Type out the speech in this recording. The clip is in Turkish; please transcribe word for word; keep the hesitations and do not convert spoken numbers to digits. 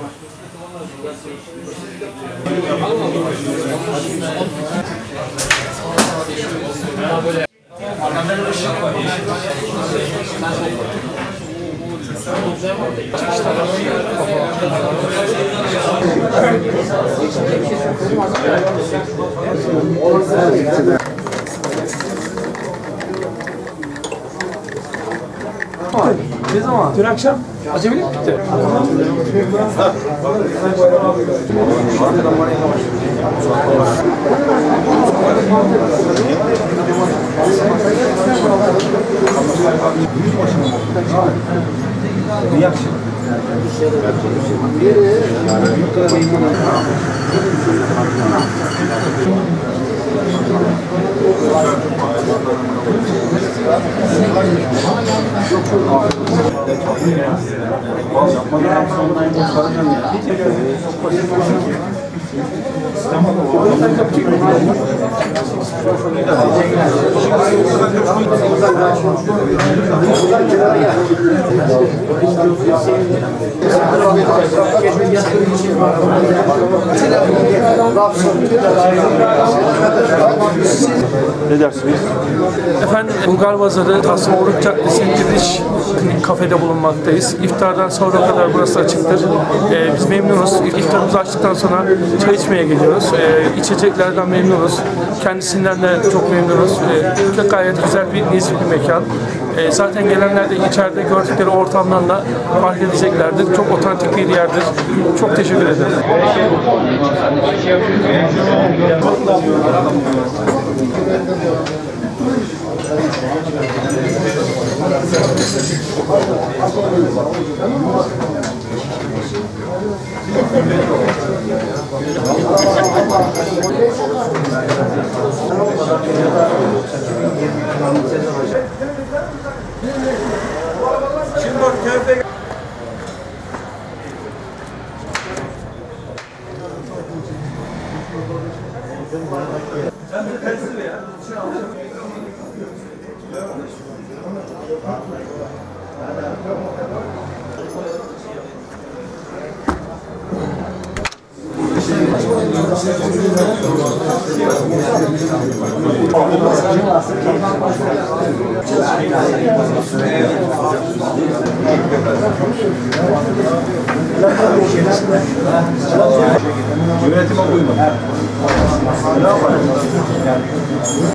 Ne zaman? Dün akşam. Acemilik bitti. Ne dersiniz? Efendim, Bulgar Pazarı, Tasım Oruç Caddesi giriş kafede bulunmaktayız. İftardan sonra kadar burası açıktır. Ee, biz memnunuz. İftarımızı açtıktan sonra çay içmeye geliyoruz. Ee, içeceklerden memnunuz. Kendisinden de çok memnunuz. Ee, gayet güzel bir, nezih bir mekan. Ee, zaten gelenler de içeride gördükleri ortamlarla fark edeceklerdir. Çok otantik bir yerdir. Çok teşekkür ederim. Şimdi bak köfte. Sen de tersi ya. Yönetime uymadı. Ne yapalım?